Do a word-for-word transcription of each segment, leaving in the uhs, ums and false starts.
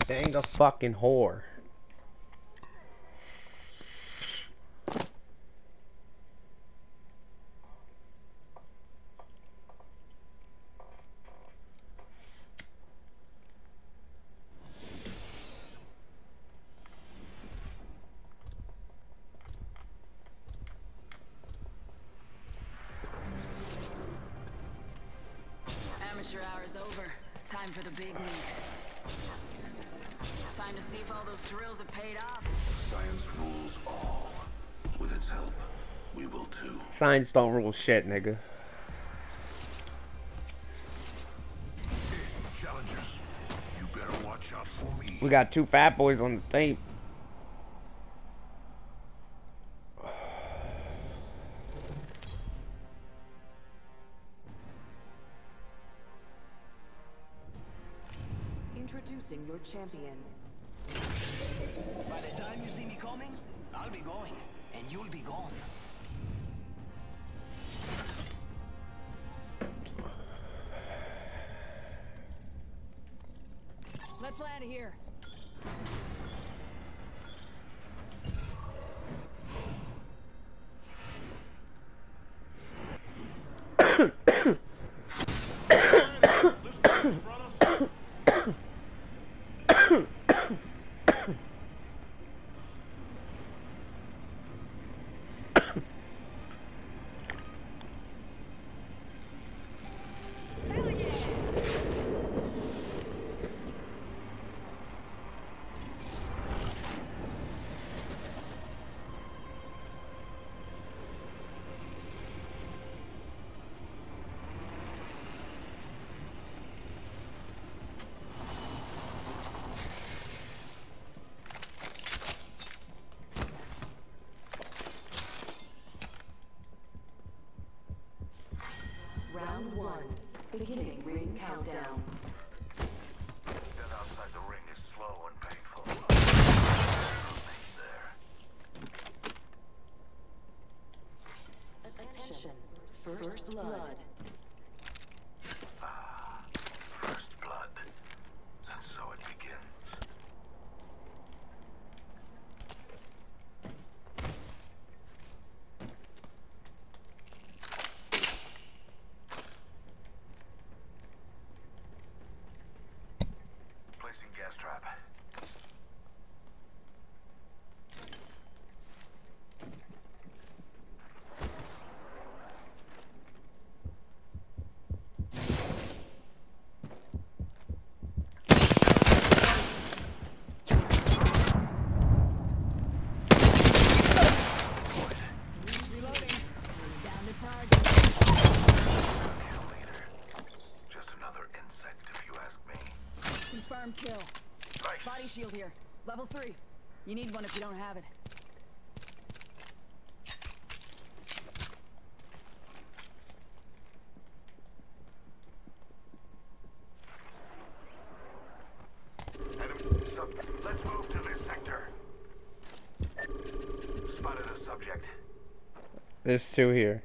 Dang a fucking whore. Amateur hour is over. Time for the big leagues. Time to see if all those drills have paid off. Science rules all. With its help, we will too. Science don't rule shit, nigga. Challengers, you better watch out for me. We got two fat boys on the tape. Introducing your champion. By the time you see me coming, I'll be going, and you'll be gone. Let's land here. Round one. Beginning ring countdown. Death outside the ring is slow and painful. There. Attention. First blood. Ah, first blood. And so it begins. Placing gas trap. Reloading. Down to target. Kill leader. Just another insect if you ask me. Confirmed kill. Nice. Body shield here. Level three. You need one if you don't have it. Enemy sub. Let's move to this sector. Spotted a subject. There's two here.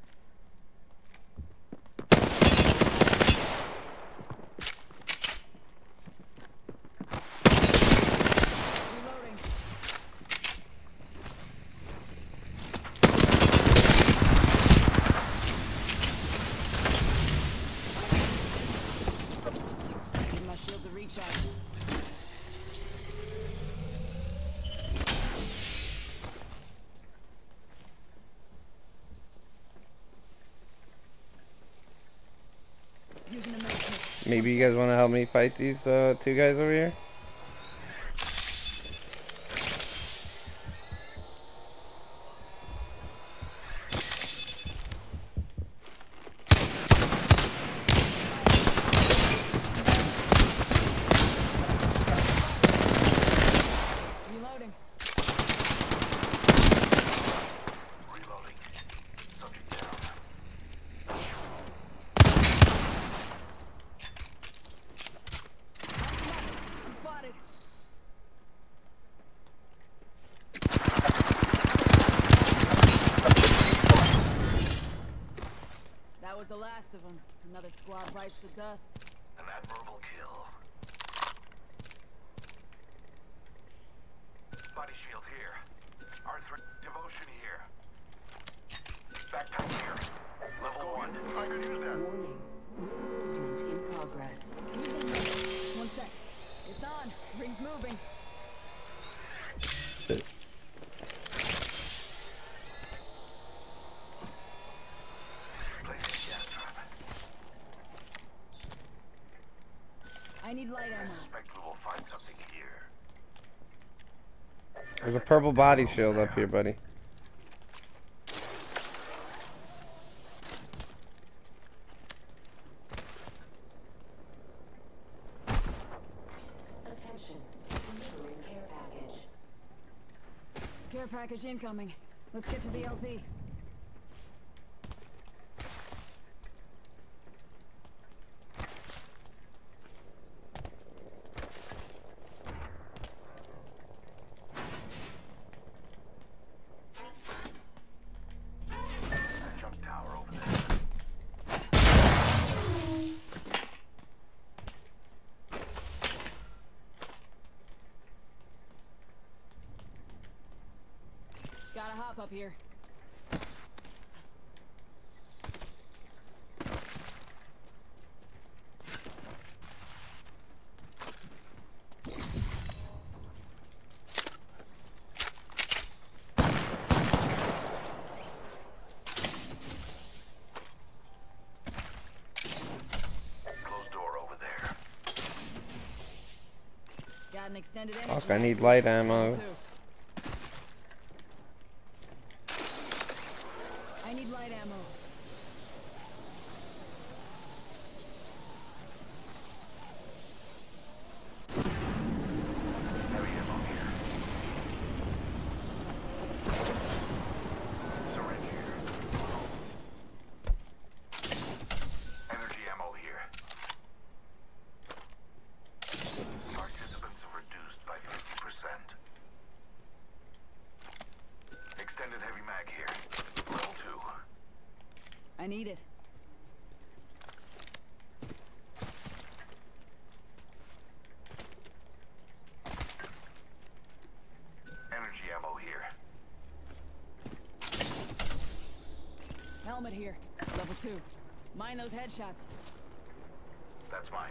Reloading. Give my shields a recharge. Using a medkit. Maybe you guys want to help me fight these uh, two guys over here? Reloading. Reloading. Subject down. I'm spotted. That was the last of them. Another squad bites the dust. An admirable kill. Body shield here. R three devotion here. Backpack here. Level one. I could use that. Warning. Movement in progress. One sec. It's on. Ring's moving. Shit. Placing gas trap. I need light I ammo. suspect we will find something here. There's a purple body shield up here, buddy. Attention. Delivering care package. Care package incoming. Let's get to the L Z. That jump tower over there. Gotta hop up here. Closed door over there. Got an extended energy. Fuck, I need light ammo. Too. I need light ammo. Heavy ammo here. Syringe here. Energy ammo here. Participants are reduced by fifty percent. Extended heavy mag here. Level two. I need it. Energy ammo here. Helmet here. Level two. Mind those headshots. That's mine.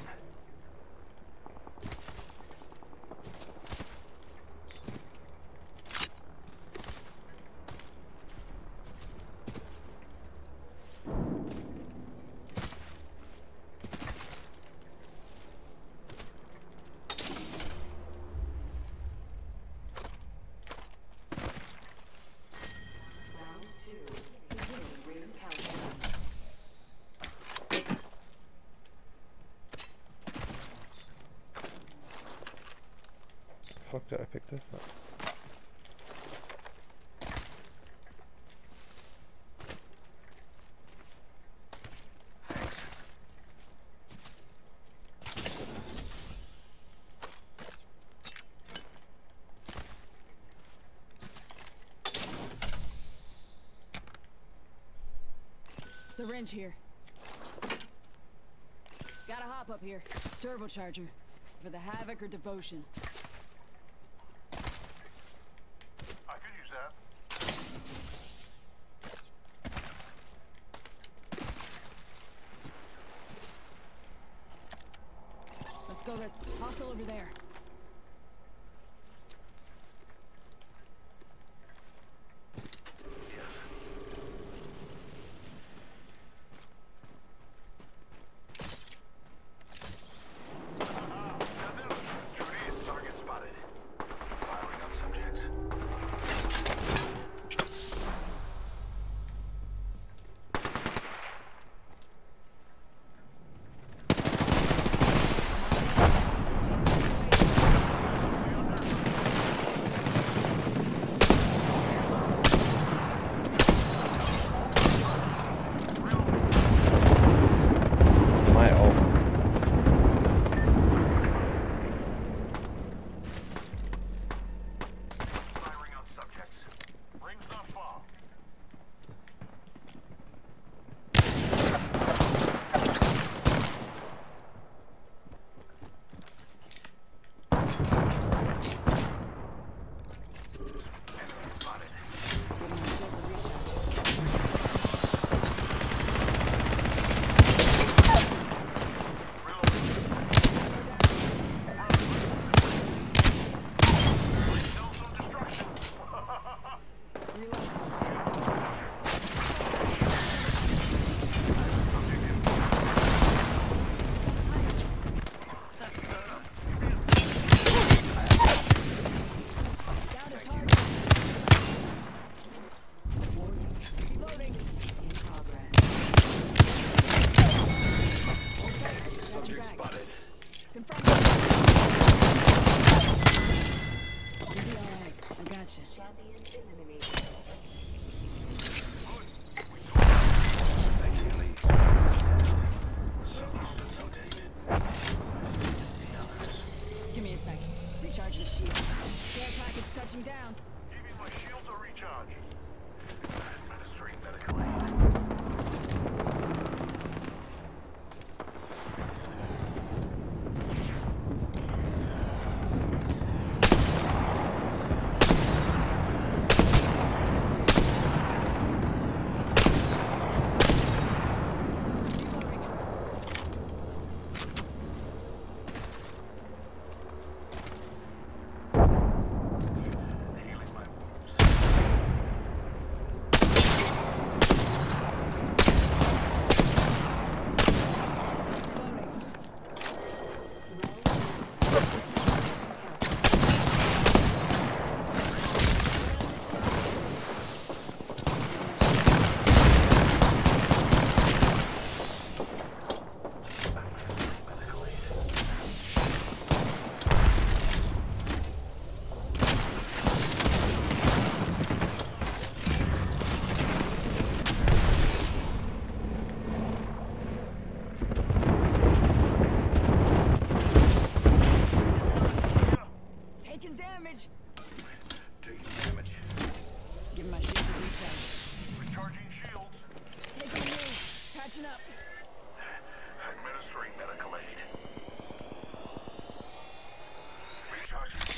Round two. Beginning ring countdown. Fuck, did I pick this up? Thanks. Syringe here. Gotta hop up here. Turbocharger. For the Havoc or Devotion. I could use that. Let's go there. Hostile over there. Judy, target spotted. Firing on subjects. Administering medical aid. Recharging